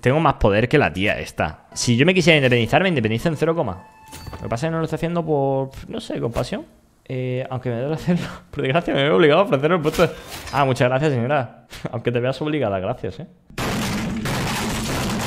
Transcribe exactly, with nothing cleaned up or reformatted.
Tengo más poder que la tía esta. Si yo me quisiera independizar, me independizo en cero, lo que pasa es que no lo estoy haciendo por, no sé, compasión. Eh, aunque me debe hacerlo. Por desgracia me veo obligado a ofrecer el puesto de... Ah, muchas gracias, señora. Aunque te veas obligada, gracias, eh.